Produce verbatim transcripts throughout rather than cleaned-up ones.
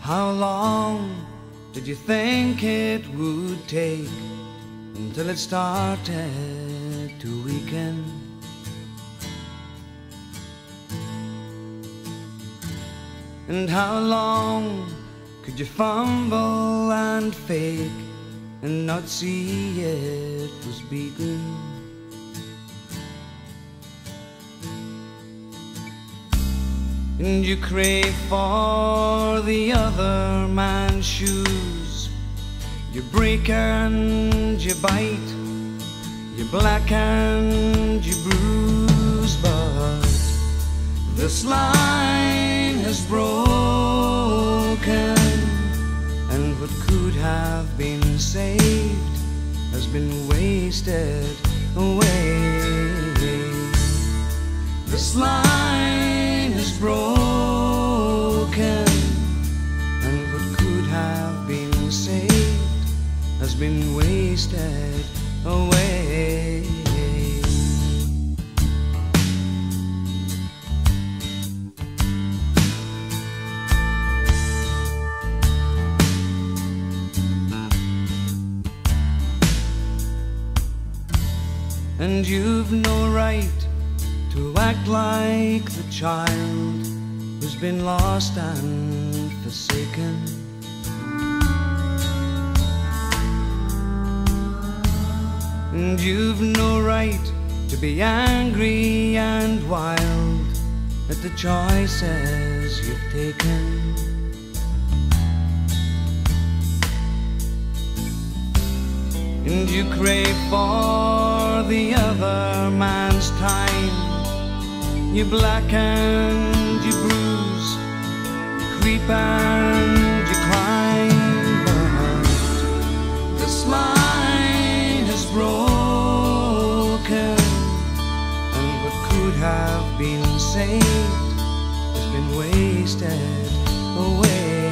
How long did you think it would take until it started to weaken? And how long could you fumble and fake and not see it was beaten? And you crave for the other man's shoes. You break and you bite, you black and you bruise, but this line has broken, and what could have been saved has been wasted away. This line is broken, and what could have been saved has been wasted away. And you've no right to act like the child who's been lost and forsaken. And you've no right to be angry and wild at the choices you've taken. And you crave for the other man's time. You black and you bruise, you creep and you climb, but this line is broken, and what could have been saved has been wasted away.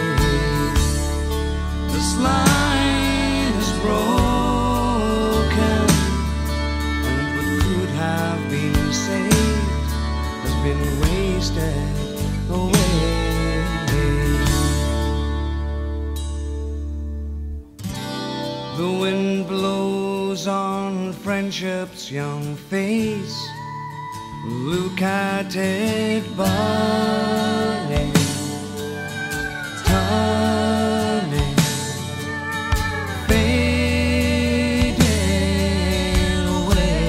This line is broken, and what could have been saved has been wasted away. The wind blows on friendship's young face. Look at it burning, turning, fading away.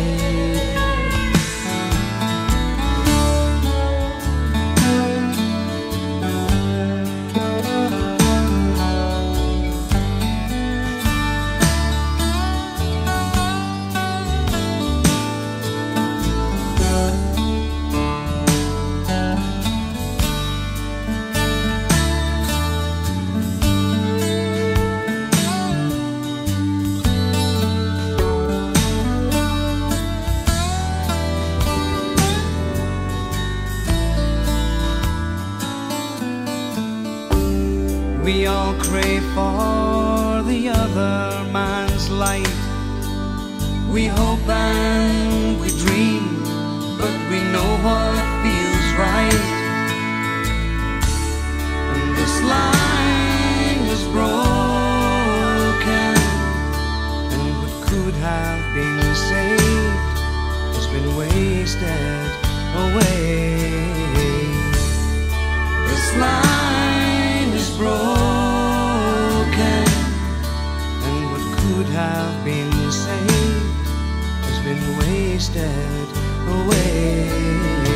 We all crave for the other man's light. We hope and we dream, but we know what feels right. And this line is broken, and what could have been saved has been wasted away. This line is broken, and what could have been saved has been wasted away.